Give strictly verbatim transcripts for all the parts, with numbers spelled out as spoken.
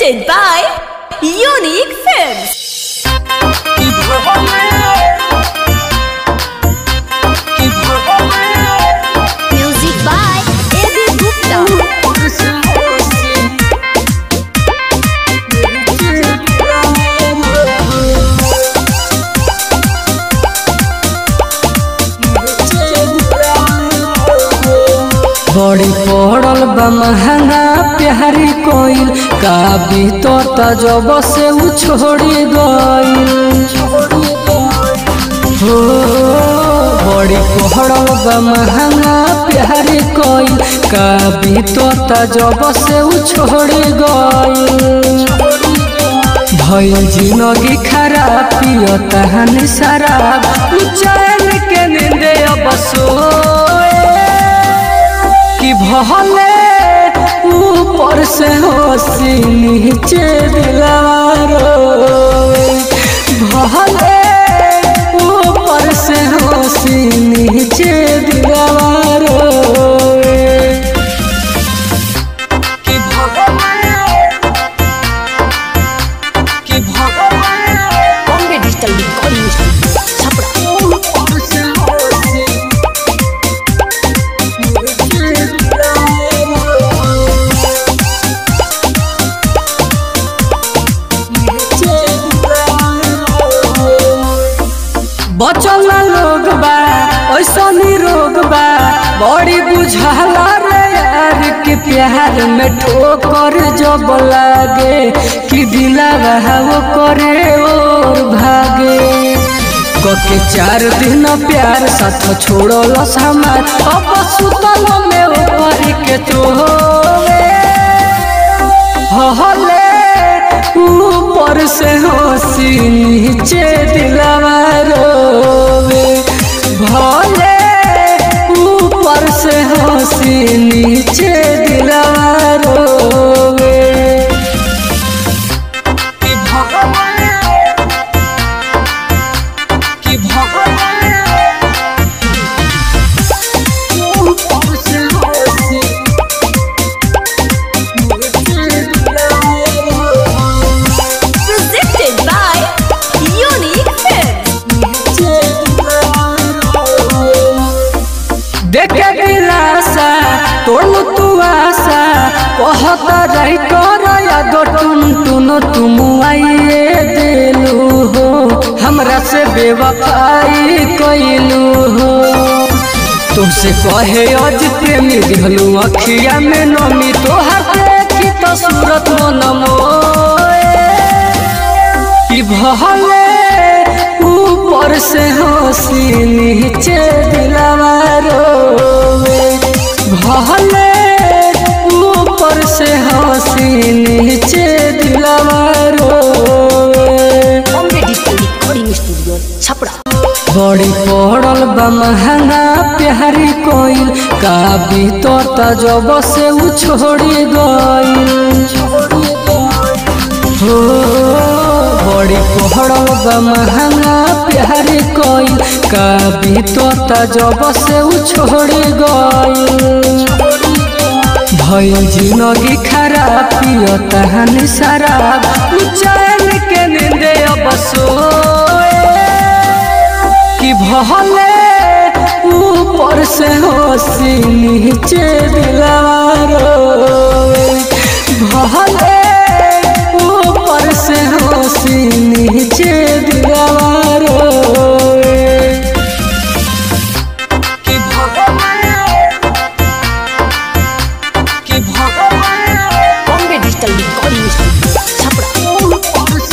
Presented by Unique Films. Music by A B Gupta. बड़ी पड़ल बा महंगा प्यारी कोइल का भी तो तजब से उ छोड़ी गइल हो। बड़ी पड़ल बा महंगा प्यारी कोइल का भी तो तजब से उ छोड़ी गइल। भइल जिंदगी खराब पियो तहन शराब चैन के नींदे अब सोए कि भले ऊपर से होशी नीचे दिलवारो भले ऊपर से होशी नीचे दिलवारो कि भले कि भले Bombay Digital Recording Studio. बचल लोग बा ऐसा रोग बा बड़ी बुझाला रे यार के प्यार में ठोकर जब लागे कि दिलवा वो करे और भागे के चार दिन प्यार साथ छोड़ल हमार अब सुतल में ऊपर के तोहे हले ऊपर से होशी नीचे दिलवा रोवे भले ऊपर से होशी नीचे दिलवा रोवे कि भगवान कि भगवान ऊपर से होशी Presented by Unique Films. देखे दिलासा तोड़ तू आशा कहता रही कर याद टुन टुन तुम आइए दिलू हो हमरा से बेवफाई कैलू हो। तुमसे कहे अज प्रेमी दिहलू अखिया में नमी तोहर देखी तो सूरत मन मोए कि भले ऊपर से होशी नीचे दिलवा रोवे भले ऊपर से होशी नीचे दिलवा रोवे। Bombay Digital Recording Studio. Chhapra. बड़ी पड़ल बा महंगा प्यारी कोइल का भी तो तजब से उ छोड़ी गइल हो। बड़ी पड़ल बा महंगा प्यारी कोइल का भी तो तजब से उ छोड़ी गइल। भइल जिंदगी खराब पियो तहन शराब चैन के नींदे अब सोए कि भले ऊपर से होशी नीचे दिलवा रोवे भले ऊपर से होशी नीचे दिलवा रोवे कि भगवान कि भगवान Bombay Digital Recording Studio. Chhapra.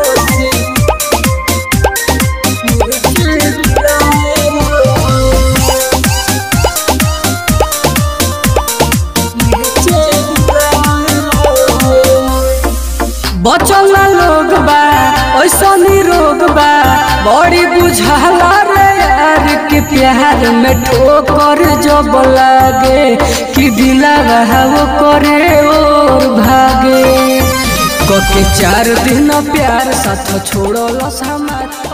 बचल लोग बा ऐसा रोग बा बड़ी बुझाला रे यार के प्यार में ठोकर जब लागे कि दिलवा वो करे और भागे के चार दिन प्यार साथ छोड़ल हमार।